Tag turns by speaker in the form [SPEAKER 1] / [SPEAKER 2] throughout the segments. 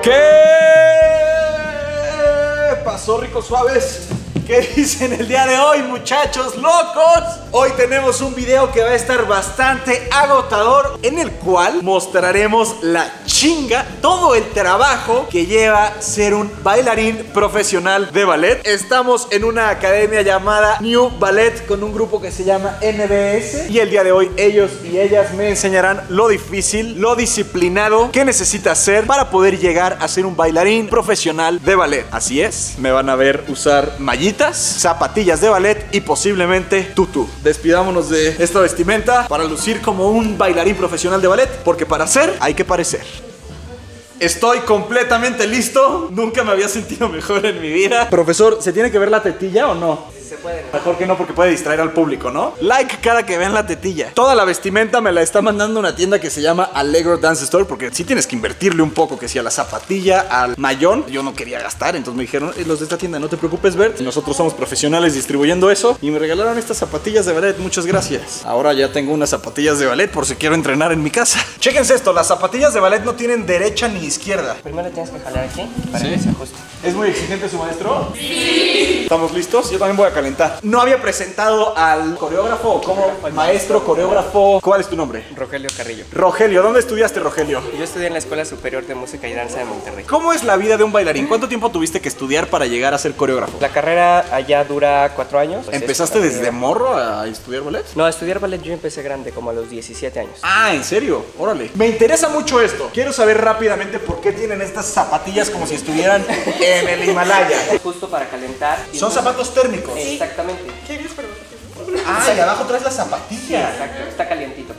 [SPEAKER 1] ¿Qué pasó, ricos suaves? ¿Qué dicen el día de hoy, muchachos locos? Hoy tenemos un video que va a estar bastante agotador, en el cual mostraremos la chinga, todo el trabajo que lleva ser un bailarín profesional de ballet. Estamos en una academia llamada New Ballet con un grupo que se llama NBS, y el día de hoy ellos y ellas me enseñarán lo difícil, lo disciplinado que necesitas ser para poder llegar a ser un bailarín profesional de ballet. Así es, me van a ver usar mallitas, zapatillas de ballet y posiblemente tutú. Despidámonos de esta vestimenta para lucir como un bailarín profesional de ballet, porque para ser hay que parecer. Estoy completamente listo. Nunca me había sentido mejor en mi vida. Profesor, ¿se tiene que ver la tetilla o no?
[SPEAKER 2] Se puede.
[SPEAKER 1] Mejor que no, porque puede distraer al público, ¿no? Like cada que vean la tetilla. Toda la vestimenta me la está mandando una tienda que se llama Allegro Dance Store, porque sí tienes que invertirle un poco, que si a la zapatilla, al mayón. Yo no quería gastar, entonces me dijeron, los de esta tienda, no te preocupes, Bert, nosotros somos profesionales distribuyendo eso, y me regalaron estas zapatillas de ballet. Muchas gracias. Ahora ya tengo unas zapatillas de ballet por si quiero entrenar en mi casa. Chéquense esto, las zapatillas de ballet no tienen derecha ni izquierda.
[SPEAKER 2] Primero tienes que jalar aquí para que se ajuste.
[SPEAKER 1] ¿Es muy exigente su maestro? Sí. ¿Estamos listos? Yo también voy a calentar. No había presentado al coreógrafo o como maestro, coreógrafo. ¿Cuál es tu nombre?
[SPEAKER 2] Rogelio Carrillo.
[SPEAKER 1] Rogelio, ¿dónde estudiaste, Rogelio?
[SPEAKER 2] Yo estudié en la Escuela Superior de Música y Danza de Monterrey.
[SPEAKER 1] ¿Cómo es la vida de un bailarín? ¿Cuánto tiempo tuviste que estudiar para llegar a ser coreógrafo?
[SPEAKER 2] La carrera allá dura 4 años.
[SPEAKER 1] ¿Empezaste desde morro a estudiar ballet?
[SPEAKER 2] No, a estudiar ballet yo empecé grande, como a los 17 años.
[SPEAKER 1] Ah, ¿en serio? Órale. Me interesa mucho esto. Quiero saber rápidamente por qué tienen estas zapatillas como si estuvieran en el Himalaya.
[SPEAKER 2] Justo para calentar.
[SPEAKER 1] Son zapatos térmicos.
[SPEAKER 2] Exactamente.
[SPEAKER 1] ¿Quieres, perdón? Ah, y abajo traes la zapatilla.
[SPEAKER 2] Exacto, está calientito.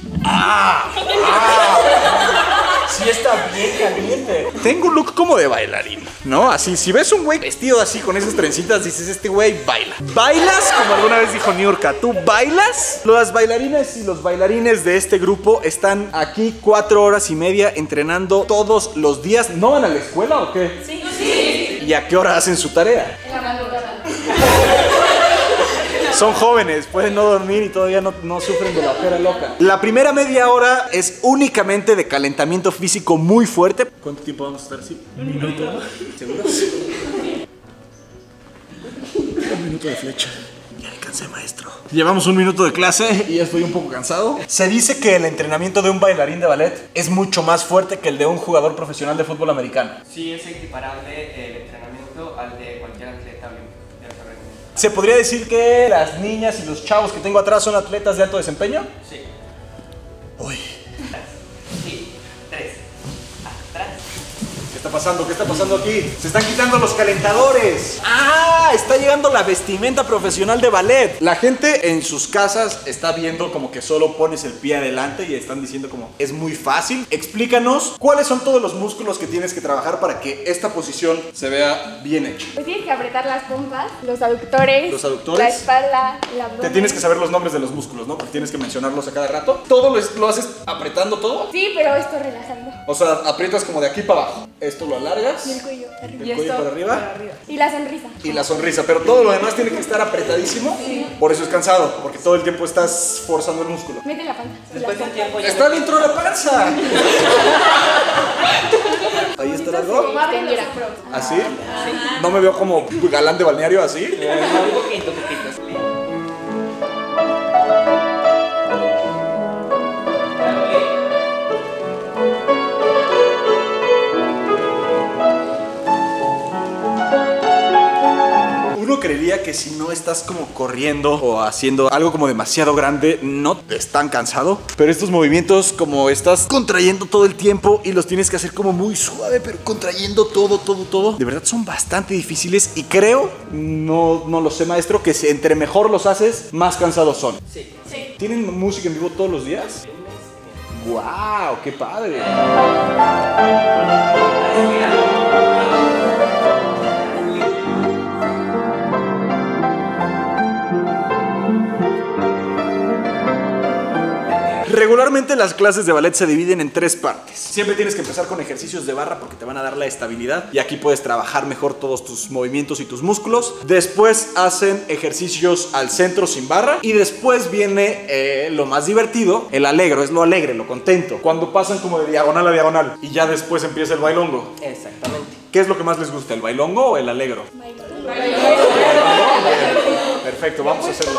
[SPEAKER 1] Sí, está bien caliente. Tengo un look como de bailarín, ¿no? Así, si ves un güey vestido así con esas trencitas, dices, este güey baila. ¿Bailas? Como alguna vez dijo Niurka, ¿tú bailas? Las bailarinas y los bailarines de este grupo están aquí 4 horas y media entrenando todos los días. ¿No van a la escuela o qué?
[SPEAKER 3] Sí.
[SPEAKER 1] ¿Y a qué hora hacen su tarea?
[SPEAKER 3] En la madrugada.
[SPEAKER 1] Son jóvenes, pueden no dormir y todavía no sufren de la ojera loca. La primera media hora es únicamente de calentamiento físico muy fuerte. ¿Cuánto tiempo vamos a estar así? ¿Un minuto? ¿Seguros? Un minuto de flecha. Ya le cansé, maestro. Llevamos un minuto de clase y ya estoy un poco cansado. Se dice que el entrenamiento de un bailarín de ballet es mucho más fuerte que el de un jugador profesional de fútbol americano.
[SPEAKER 2] Sí, es equiparable el entrenamiento al de cualquier atleta olímpico.
[SPEAKER 1] ¿Se podría decir que las niñas y los chavos que tengo atrás son atletas de alto desempeño?
[SPEAKER 2] Sí.
[SPEAKER 1] Uy.
[SPEAKER 2] Sí. 3. Atrás.
[SPEAKER 1] ¿Qué está pasando? ¿Qué está pasando aquí? Se están quitando los calentadores. ¡Ah! Está llegando la vestimenta profesional de ballet. La gente en sus casas está viendo como que solo pones el pie adelante y están diciendo como es muy fácil. Explícanos cuáles son todos los músculos que tienes que trabajar para que esta posición se vea bien hecha.
[SPEAKER 3] Pues tienes que apretar las pompas, los aductores, la espalda, el abdomen.
[SPEAKER 1] Te tienes que saber los nombres de los músculos, ¿no? Porque tienes que mencionarlos a cada rato. ¿Todo lo haces apretando todo?
[SPEAKER 3] Sí, pero esto relajando.
[SPEAKER 1] O sea, aprietas como de aquí para abajo. Esto lo alargas.
[SPEAKER 3] Y el cuello arriba.
[SPEAKER 1] El cuello para arriba.
[SPEAKER 3] Y la sonrisa.
[SPEAKER 1] Y la sonrisa, pero todo lo demás tiene que estar apretadísimo. Sí. Por eso es cansado, porque todo el tiempo estás forzando el músculo.
[SPEAKER 3] Mete la panza.
[SPEAKER 2] Después de un tiempo ya...
[SPEAKER 1] ¡Está dentro de la panza! Ahí está el algo. ¿Así? No me veo como galán de balneario así.
[SPEAKER 2] Un poquito.
[SPEAKER 1] Uno creería que si no estás como corriendo o haciendo algo como demasiado grande, no te están cansado. Pero estos movimientos, como estás contrayendo todo el tiempo y los tienes que hacer como muy suave, pero contrayendo todo, de verdad son bastante difíciles y creo, no lo sé, maestro, que entre mejor los haces, más cansados son.
[SPEAKER 2] Sí.
[SPEAKER 1] ¿Tienen música en vivo todos los días? ¡Wow! ¡Qué padre! Regularmente Normalmente las clases de ballet se dividen en 3 partes. Siempre tienes que empezar con ejercicios de barra porque te van a dar la estabilidad y aquí puedes trabajar mejor todos tus movimientos y tus músculos. Después hacen ejercicios al centro sin barra y después viene lo más divertido, el alegro, es lo alegre, lo contento. Cuando pasan como de diagonal a diagonal y ya después empieza el bailongo.
[SPEAKER 2] Exactamente.
[SPEAKER 1] ¿Qué es lo que más les gusta, el bailongo o el alegro? Bailongo. Perfecto, vamos a hacerlo.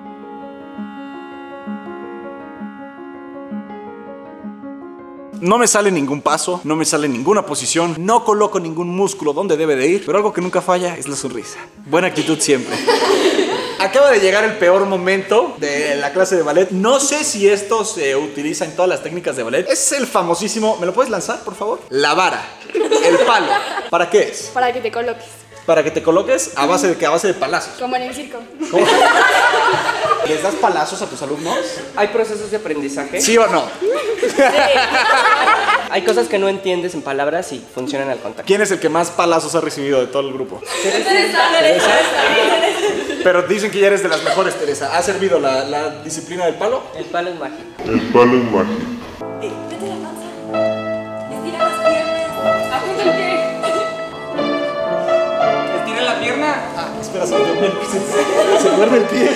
[SPEAKER 1] No me sale ningún paso, no me sale ninguna posición, no coloco ningún músculo donde debe de ir, pero algo que nunca falla es la sonrisa. Buena actitud siempre. Acaba de llegar el peor momento de la clase de ballet. No sé si esto se utiliza en todas las técnicas de ballet. Es el famosísimo, ¿me lo puedes lanzar, por favor? La vara, el palo. ¿Para qué es?
[SPEAKER 3] Para que te coloques.
[SPEAKER 1] Para que te coloques a base de palazos.
[SPEAKER 3] Como en el circo.
[SPEAKER 1] ¿Cómo? ¿Les das palazos a tus alumnos?
[SPEAKER 2] ¿Hay procesos de aprendizaje?
[SPEAKER 1] ¿Sí o no?
[SPEAKER 3] Sí.
[SPEAKER 2] Hay cosas que no entiendes en palabras y funcionan al contacto.
[SPEAKER 1] ¿Quién es el que más palazos ha recibido de todo el grupo?
[SPEAKER 3] Teresa.
[SPEAKER 1] Pero dicen que ya eres de las mejores, Teresa. ¿Ha servido la disciplina del palo?
[SPEAKER 2] El palo es mágico.
[SPEAKER 4] El palo es mágico.
[SPEAKER 3] Vete la panza. Estira las piernas. Apunta el pie.
[SPEAKER 2] Estira la pierna.
[SPEAKER 1] Ah, espera, se muerde el pie.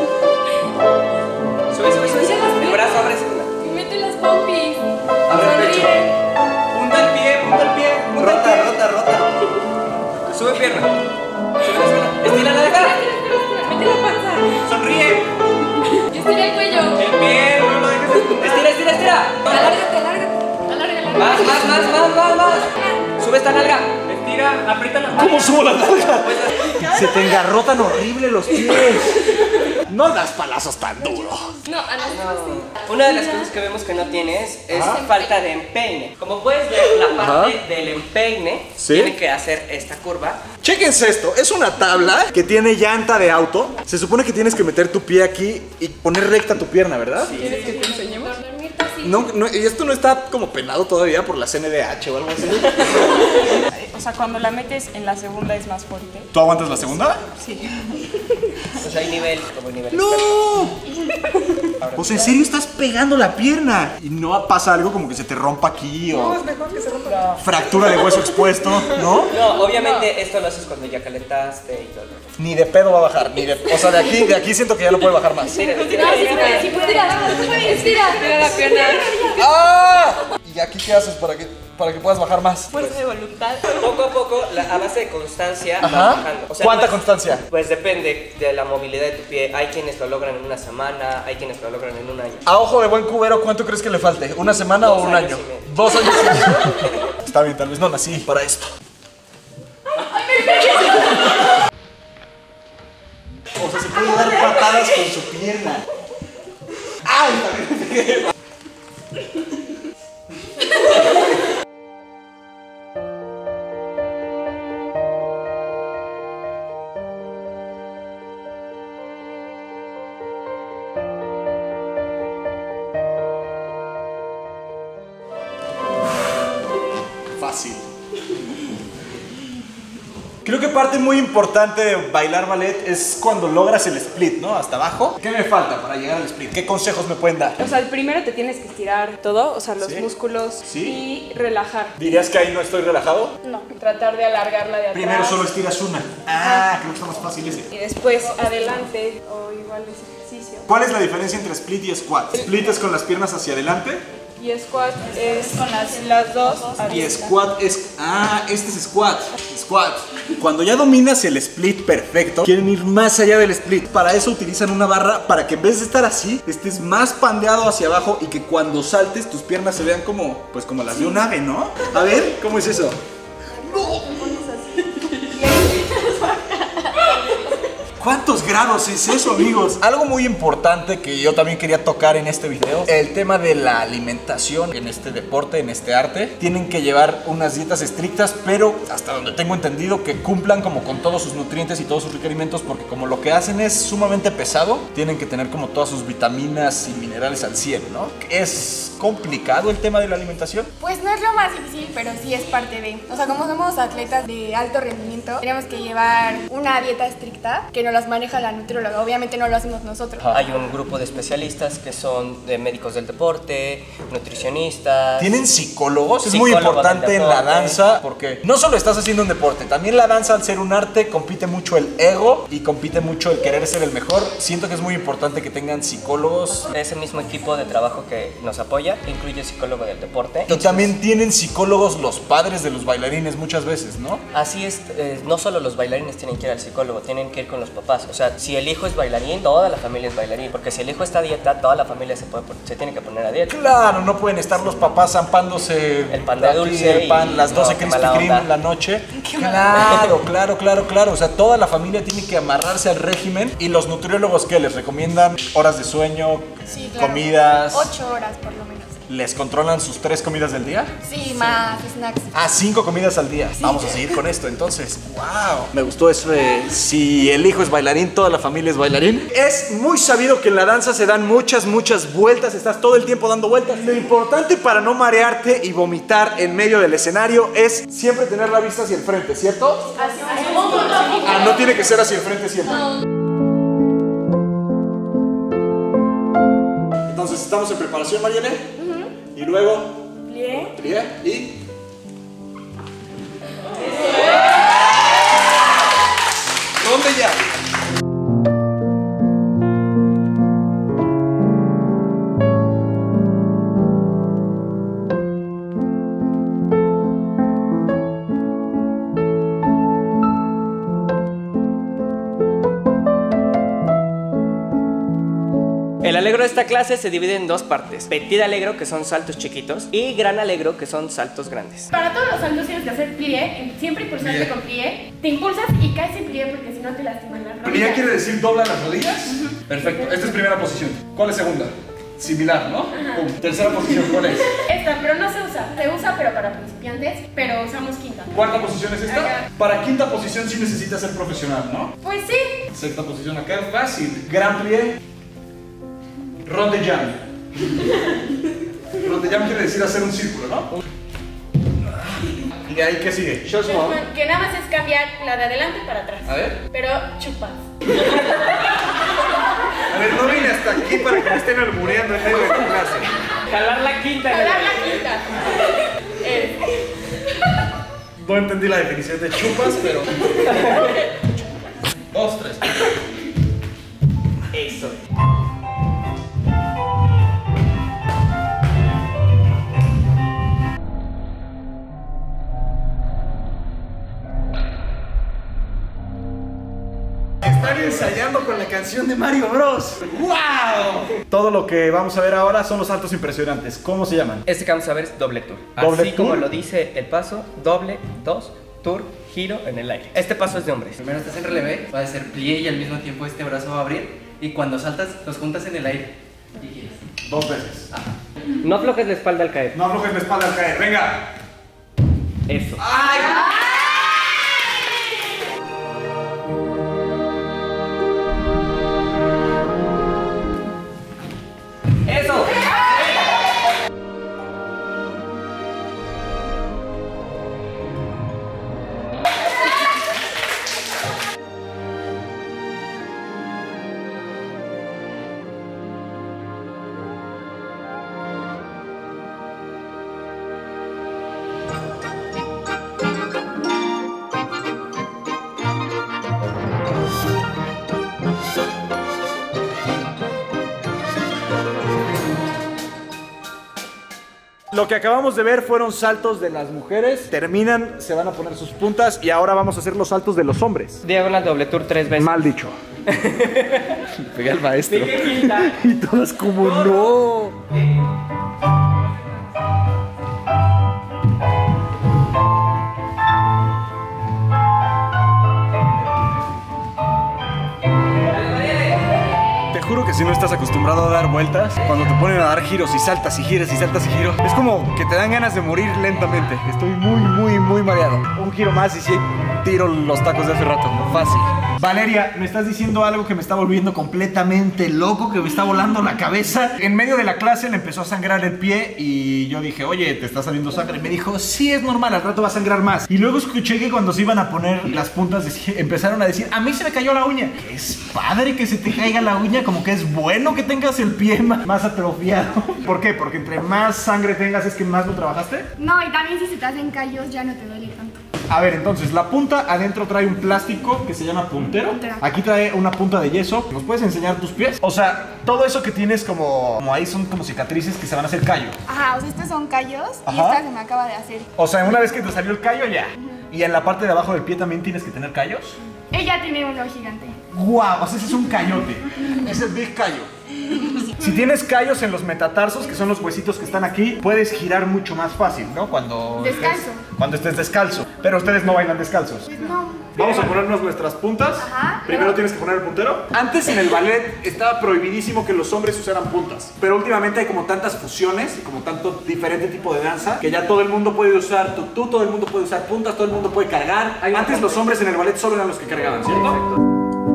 [SPEAKER 2] Sube. El brazo, abre.
[SPEAKER 3] Mete las pompis.
[SPEAKER 2] Abre el pecho. Punta el pie. Rota. Sube pierna. Estira la cara.
[SPEAKER 3] Mete la panza.
[SPEAKER 2] Sonríe.
[SPEAKER 3] Y estira el cuello.
[SPEAKER 2] El pie, no lo dejes. Estira.
[SPEAKER 3] Alárgate.
[SPEAKER 2] Más. Sube esta nalga. Estira, aprieta la nalga.
[SPEAKER 1] ¿Cómo subo la nalga? Se te engarrotan horrible los pies. No das palazos tan duro.
[SPEAKER 3] No, a nosotros sí.
[SPEAKER 2] Una de las cosas que vemos que no tienes es falta de empeine. Como puedes ver, la parte del empeine tiene que hacer esta curva.
[SPEAKER 1] Chéquense esto, es una tabla que tiene llanta de auto. Se supone que tienes que meter tu pie aquí y poner recta tu pierna, ¿verdad? Sí.
[SPEAKER 3] ¿Quieres que te enseñemos? Dormirte así.
[SPEAKER 1] No, y esto no está como penado todavía por la CNDH o algo así.
[SPEAKER 5] O sea, cuando la metes en la segunda es más fuerte.
[SPEAKER 1] ¿Tú aguantas la segunda?
[SPEAKER 5] Sí.
[SPEAKER 2] Pues hay nivel, como nivel.
[SPEAKER 1] ¡No! Pues en serio estás pegando la pierna. Y no pasa algo como que se te rompa aquí o.
[SPEAKER 5] No, es mejor que se rompa.
[SPEAKER 1] Fractura de hueso expuesto, ¿no?
[SPEAKER 2] No, obviamente esto lo haces cuando ya calentaste y todo.
[SPEAKER 1] Ni de pedo va a bajar, o sea, de aquí siento que ya no puede bajar más.
[SPEAKER 2] Estira.
[SPEAKER 3] Estira la pierna.
[SPEAKER 1] ¡Ah! ¿Y aquí qué haces para que puedas bajar más?
[SPEAKER 5] Fuerza de voluntad.
[SPEAKER 2] Poco a poco, a base de constancia, vas bajando. O sea,
[SPEAKER 1] ¿Cuánta
[SPEAKER 2] no es-
[SPEAKER 1] constancia?
[SPEAKER 2] Pues depende de la movilidad de tu pie. Hay quienes lo logran en una semana, hay quienes lo logran en un año.
[SPEAKER 1] A ojo de buen cubero, ¿cuánto crees que le falte? ¿Una semana o
[SPEAKER 2] 2
[SPEAKER 1] un
[SPEAKER 2] años
[SPEAKER 1] año?
[SPEAKER 2] y medio.
[SPEAKER 1] 2 años y medio. Está bien, tal vez no nací para esto. O sea, se puede dar patadas con su pierna. ¡Ay! También me pegué. Fácil. Creo que parte muy importante de bailar ballet es cuando logras el split, ¿no? Hasta abajo. ¿Qué me falta para llegar al split? ¿Qué consejos me pueden dar?
[SPEAKER 5] O sea, primero te tienes que estirar todo, o sea, los
[SPEAKER 1] Sí.
[SPEAKER 5] músculos
[SPEAKER 1] Sí.
[SPEAKER 5] y relajar.
[SPEAKER 1] ¿Dirías que ahí no estoy relajado?
[SPEAKER 5] No, tratar de alargarla de atrás.
[SPEAKER 1] Primero solo estiras una. Ah, creo que está más fácil ese.
[SPEAKER 5] Y después adelante o igual ese ejercicio.
[SPEAKER 1] ¿Cuál es la diferencia entre split y squat? Split es con las piernas hacia adelante
[SPEAKER 5] Y squat es con las dos.
[SPEAKER 1] y
[SPEAKER 5] abiertas.
[SPEAKER 1] squat es... Ah, este es squat. Squat. Cuando ya dominas el split perfecto, quieren ir más allá del split. Para eso utilizan una barra para que en vez de estar así, estés más pandeado hacia abajo y que cuando saltes tus piernas se vean como, pues como las de un ave, ¿no? A ver, ¿cómo es eso? ¿Cuántos grados es eso, amigos? Algo muy importante que yo también quería tocar en este video, el tema de la alimentación en este deporte, en este arte. Tienen que llevar unas dietas estrictas, pero hasta donde tengo entendido que cumplan como con todos sus nutrientes y todos sus requerimientos, porque como lo que hacen es sumamente pesado, tienen que tener como todas sus vitaminas y minerales al 100, ¿no? ¿Es complicado el tema de la alimentación?
[SPEAKER 3] Pues no es lo más difícil, pero sí es parte de. O sea, como somos atletas de alto rendimiento, tenemos que llevar una dieta estricta que nos las maneja la nutrióloga, obviamente no lo hacemos nosotros.
[SPEAKER 2] Hay un grupo de especialistas que son de médicos del deporte, nutricionistas.
[SPEAKER 1] ¿Tienen psicólogos? Es muy importante en la danza porque no solo estás haciendo un deporte, también la danza, al ser un arte, compite mucho el ego y compite mucho el querer ser el mejor. Siento que es muy importante que tengan psicólogos.
[SPEAKER 2] Ese mismo equipo de trabajo que nos apoya incluye psicólogo del deporte.
[SPEAKER 1] Y también tienen psicólogos los padres de los bailarines muchas veces, ¿no?
[SPEAKER 2] Así es, no solo los bailarines tienen que ir al psicólogo, tienen que ir con los papás. O sea, si el hijo es bailarín, toda la familia es bailarín. Porque si el hijo está a dieta, toda la familia se tiene que poner a dieta.
[SPEAKER 1] Claro, no pueden estar los papás zampándose
[SPEAKER 2] el pan de dulce,
[SPEAKER 1] el pan, las 12 Krispy Kreme en la noche. Claro. O sea, toda la familia tiene que amarrarse al régimen. ¿Y los nutriólogos qué les recomiendan? Horas de sueño,
[SPEAKER 3] sí, claro.
[SPEAKER 1] Comidas.
[SPEAKER 3] 8 horas por lo menos.
[SPEAKER 1] ¿Les controlan sus 3 comidas del día?
[SPEAKER 3] Sí, más snacks.
[SPEAKER 1] 5 comidas al día. Sí. Vamos a seguir con esto entonces. ¡Wow! Me gustó eso de si el hijo es bailarín, toda la familia es bailarín. Es muy sabido que en la danza se dan muchas vueltas. Estás todo el tiempo dando vueltas. Lo importante para no marearte y vomitar en medio del escenario es siempre tener la vista hacia el frente, ¿cierto? No tiene que ser hacia el frente siempre. Entonces estamos en preparación, Marielle. Y luego plié y ¿dónde ya?
[SPEAKER 2] El allegro de esta clase se divide en 2 partes. Petit allegro, que son saltos chiquitos, y gran allegro, que son saltos grandes.
[SPEAKER 4] Para todos los saltos tienes que hacer plié, siempre impulsarte con plié. Te impulsas y caes en plié porque si no te lastiman las rodillas.
[SPEAKER 1] ¿Plié quiere decir dobla las rodillas? Perfecto, esta es primera posición. ¿Cuál es segunda? Similar, ¿no? Tercera posición, ¿cuál es?
[SPEAKER 4] Esta, pero no se usa. Se usa pero para principiantes, pero usamos quinta.
[SPEAKER 1] ¿Cuarta posición es esta? Para quinta posición sí necesitas ser profesional, ¿no?
[SPEAKER 4] Pues sí.
[SPEAKER 1] Sexta posición acá es fácil. Gran plié. Rond de jambe. Rond de jambe quiere decir hacer un círculo, ¿no? ¿Y de ahí qué sigue?
[SPEAKER 4] Que nada más es cambiar la de adelante para atrás.
[SPEAKER 1] A ver.
[SPEAKER 4] Pero chupas.
[SPEAKER 1] A ver, no vine hasta aquí para que me estén albureando en medio de la clase.
[SPEAKER 2] Jalar la quinta.
[SPEAKER 1] No entendí la definición de chupas, pero... 2, 3.
[SPEAKER 2] Eso.
[SPEAKER 1] Están ensayando con la canción de Mario Bros. ¡Wow! Todo lo que vamos a ver ahora son los saltos impresionantes. ¿Cómo se llaman?
[SPEAKER 2] Este que vamos a ver es doble tour.
[SPEAKER 1] ¿Doble
[SPEAKER 2] Así
[SPEAKER 1] tour?
[SPEAKER 2] como lo dice el paso, doble, 2, tour, giro en el aire. Este paso es de hombres.
[SPEAKER 6] Primero estás en relevé, va a ser plié y al mismo tiempo este brazo va a abrir. Y cuando saltas, los juntas en el aire. Y giras.
[SPEAKER 1] 2 veces.
[SPEAKER 2] No aflojes la espalda al caer.
[SPEAKER 1] No aflojes la espalda al caer. ¡Venga!
[SPEAKER 2] Eso.
[SPEAKER 1] ¡Ay!
[SPEAKER 2] ¡Eso!
[SPEAKER 1] Lo que acabamos de ver fueron saltos de las mujeres. Terminan, se van a poner sus puntas y ahora vamos a hacer los saltos de los hombres.
[SPEAKER 2] Diagonal doble tour 3 veces.
[SPEAKER 1] Mal dicho. Pegué al maestro.
[SPEAKER 2] Dije quinta.
[SPEAKER 1] Y todas como no. Te juro que si no estás acostumbrado a dar vueltas, cuando te ponen a dar giros y saltas y giras y saltas y giros, es como que te dan ganas de morir lentamente. Estoy muy mareado. Un giro más y sí, tiro los tacos de hace rato. Fácil. Valeria, me estás diciendo algo que me está volviendo completamente loco, que me está volando la cabeza. En medio de la clase le empezó a sangrar el pie y yo dije, oye, ¿te está saliendo sangre? Y me dijo, sí, es normal, al rato va a sangrar más. Y luego escuché que cuando se iban a poner las puntas, empezaron a decir, a mí se me cayó la uña. Que es padre que se te caiga la uña, como que es bueno que tengas el pie más atrofiado. ¿Por qué? Porque entre más sangre tengas es que más lo trabajaste.
[SPEAKER 3] No, y también si se te hacen callos ya no te duele tanto.
[SPEAKER 1] A ver, entonces, la punta adentro trae un plástico que se llama puntero. Aquí trae una punta de yeso. ¿Nos puedes enseñar tus pies? O sea, todo eso que tienes como ahí son como cicatrices que se van a hacer callo.
[SPEAKER 3] Ajá, o sea, estos son callos y esta se me acaba de hacer.
[SPEAKER 1] O sea, una vez que te salió el callo, ya. ¿Y en la parte de abajo del pie también tienes que tener callos?
[SPEAKER 3] Ella tiene uno gigante.
[SPEAKER 1] ¡Guau! O sea, ese es un callote. Es el big callo. Si tienes callos en los metatarsos, que son los huesitos que están aquí, puedes girar mucho más fácil, ¿no? Cuando estés descalzo. Pero ustedes no bailan descalzos.
[SPEAKER 3] No.
[SPEAKER 1] Vamos a ponernos nuestras puntas.
[SPEAKER 3] Ajá.
[SPEAKER 1] Primero tienes que poner el puntero. Antes en el ballet estaba prohibidísimo que los hombres usaran puntas. Pero últimamente hay como tantas fusiones y como tanto diferente tipo de danza que ya todo el mundo puede usar tutú, todo el mundo puede usar puntas, todo el mundo puede cargar. Antes los hombres en el ballet solo eran los que cargaban, ¿cierto?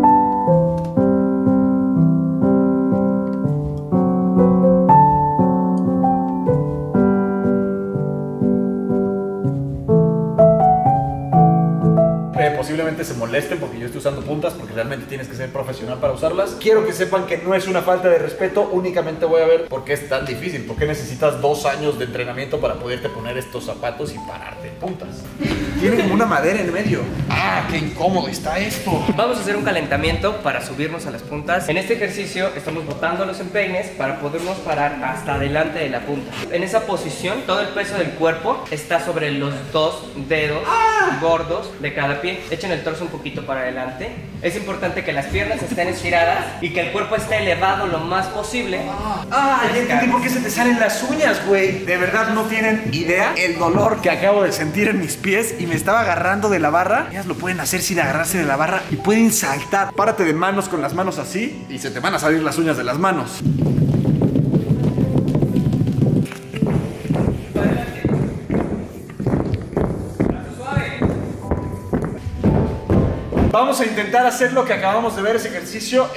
[SPEAKER 1] Posiblemente se molesten porque yo estoy usando puntas, porque realmente tienes que ser profesional para usarlas. Quiero que sepan que no es una falta de respeto, únicamente voy a ver por qué es tan difícil, por qué necesitas 2 años de entrenamiento para poderte poner estos zapatos y pararte en puntas. Tiene como una madera en medio. ¡Ah, qué incómodo está esto!
[SPEAKER 2] Vamos a hacer un calentamiento para subirnos a las puntas. En este ejercicio estamos botando los empeines para podernos parar hasta adelante de la punta. En esa posición, todo el peso del cuerpo está sobre los 2 dedos gordos de cada pie. Echen el torso un poquito para adelante. Es importante que las piernas estén estiradas y que el cuerpo esté elevado lo más posible.
[SPEAKER 1] Ya entendí por qué se te salen las uñas, güey. De verdad no tienen idea el dolor que acabo de sentir en mis pies y me estaba agarrando de la barra. Ellas lo pueden hacer sin agarrarse de la barra y pueden saltar. Párate de manos con las manos así y se te van a salir las uñas de las manos. Vamos a intentar hacer lo que acabamos de ver, ese ejercicio.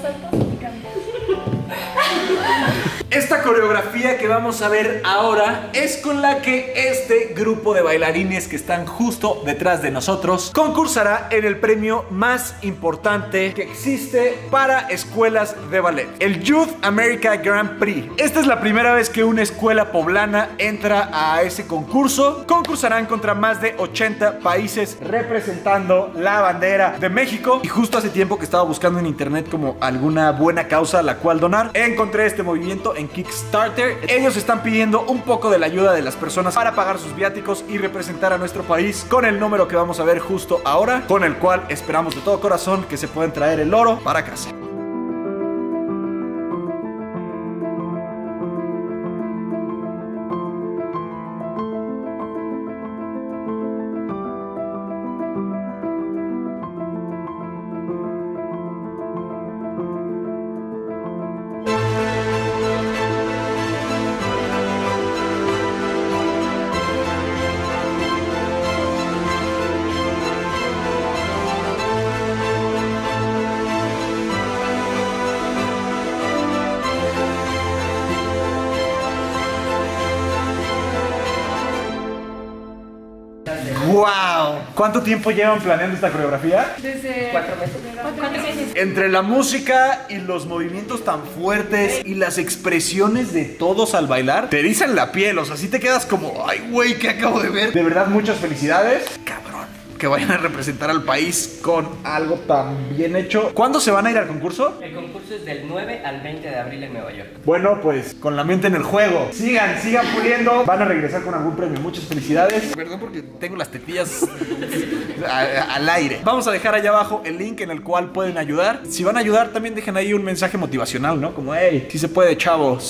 [SPEAKER 1] Esta coreografía que vamos a ver ahora es con la que este grupo de bailarines que están justo detrás de nosotros concursará en el premio más importante que existe para escuelas de ballet, el Youth America Grand Prix. Esta es la primera vez que una escuela poblana entra a ese concurso. Concursarán contra más de 80 países representando la bandera de México. Y justo hace tiempo que estaba buscando en internet como alguna buena causa a la cual donar, encontré este movimiento en Kickstarter. Ellos están pidiendo un poco de la ayuda de las personas para pagar sus viáticos y representar a nuestro país con el número que vamos a ver justo ahora, con el cual esperamos de todo corazón que se puedan traer el oro para casa. ¡Wow! ¿Cuánto tiempo llevan planeando esta coreografía?
[SPEAKER 4] Desde
[SPEAKER 2] 4 meses.
[SPEAKER 4] 4 meses.
[SPEAKER 1] Entre la música y los movimientos tan fuertes y las expresiones de todos al bailar, te erizan la piel, o sea, así te quedas como, ¡ay, güey, qué acabo de ver! De verdad, muchas felicidades. Cabrón, que vayan a representar al país con algo tan bien hecho. ¿Cuándo se van a ir al concurso?
[SPEAKER 2] El concurso es del 9 al 20 de abril en Nueva York.
[SPEAKER 1] Bueno, pues con la mente en el juego. Sigan puliendo. Van a regresar con algún premio. Muchas felicidades. Perdón porque tengo las tetillas al aire. Vamos a dejar allá abajo el link en el cual pueden ayudar. Si van a ayudar, también dejen ahí un mensaje motivacional, ¿no? Como, hey, sí se puede, chavos.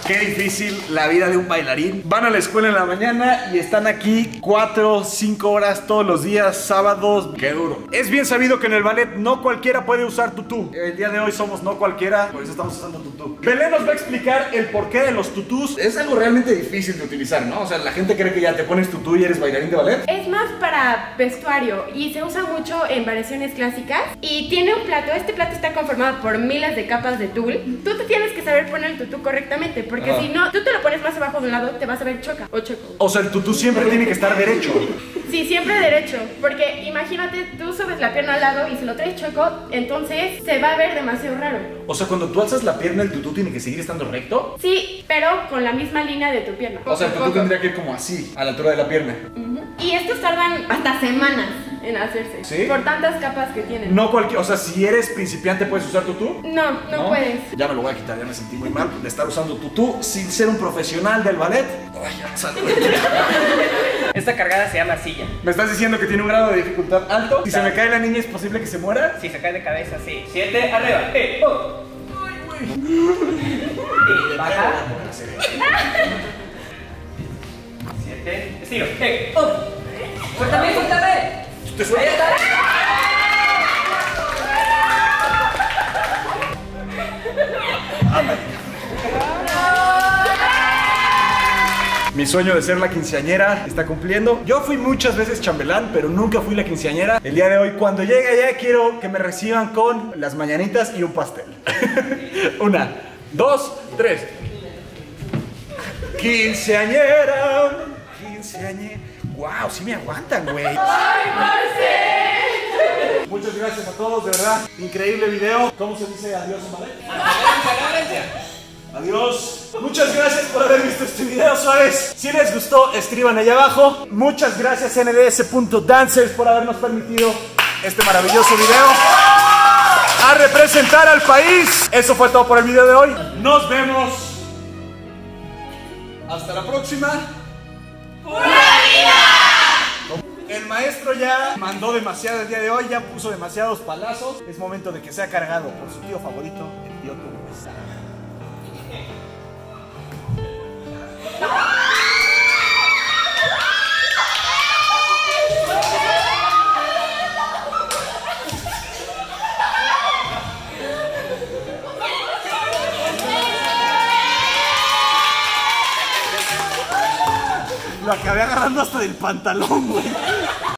[SPEAKER 1] Qué difícil la vida de un bailarín. Van a la escuela en la mañana y están aquí 4, 5 horas todos los días, sábados. Qué duro. Es bien sabido que en el ballet no cualquiera puede usar tutú. El día de hoy somos no cualquiera, por eso estamos usando tutú. Belén nos va a explicar el porqué de los tutús. Es algo realmente difícil de utilizar, ¿no? O sea, la gente cree que ya te pones tutú y eres bailarín de ballet.
[SPEAKER 4] Es más para vestuario y se usa mucho en variaciones clásicas. Y tiene un plato, este plato está conformado por miles de capas de tul. Tú te tienes que saber poner el tutú correctamente, porque si no, tú te lo pones más abajo de un lado, te vas a ver choca o choco.
[SPEAKER 1] O sea, el tutú siempre tiene que estar derecho.
[SPEAKER 4] Sí, siempre derecho, porque imagínate, tú subes la pierna al lado y si lo traes choco, entonces se va a ver demasiado raro.
[SPEAKER 1] O sea, cuando tú alzas la pierna, ¿el tutú tiene que seguir estando recto?
[SPEAKER 4] Sí, pero con la misma línea de tu pierna.
[SPEAKER 1] O sea, el tutú tendría que ir como así, a la altura de la pierna.
[SPEAKER 4] Y estos tardan hasta semanas en hacerse.
[SPEAKER 1] ¿Sí?
[SPEAKER 4] Por tantas capas que tienen.
[SPEAKER 1] No cualquier, o sea, si eres principiante, ¿puedes usar tutú?
[SPEAKER 4] No puedes.
[SPEAKER 1] Ya me lo voy a quitar, ya me sentí muy mal de estar usando tutú sin ser un profesional del ballet. Ay, ya, salud.
[SPEAKER 2] Esta cargada se llama silla.
[SPEAKER 1] ¿Me estás diciendo que tiene un grado de dificultad alto? Si se me cae la niña, ¿es posible que se muera?
[SPEAKER 2] Si se cae de cabeza, sí. 7, arriba. Y baja. 7, estiro. Suéltame, suéltame.
[SPEAKER 1] ¿Te sueltas? Mi sueño de ser la quinceañera está cumpliendo. Yo fui muchas veces chambelán, pero nunca fui la quinceañera. El día de hoy, cuando llegue allá, quiero que me reciban con las mañanitas y un pastel. 1, 2, 3. Quinceañera, quinceañera. Wow, sí me aguantan, güey. Muchas gracias a todos, de verdad. Increíble video. ¿Cómo se dice adiós en ballet? Adiós. Muchas gracias por haber visto este video, suaves. Si les gustó, escriban allá abajo. Muchas gracias nds.dancers por habernos permitido este maravilloso video. A representar al país. Eso fue todo por el video de hoy. Nos vemos. Hasta la próxima. ¡Pura vida! El maestro ya mandó demasiado el día de hoy, ya puso demasiados palazos. Es momento de que sea cargado por su tío favorito, el tío Tumbes. Lo acabé agarrando hasta del pantalón, güey.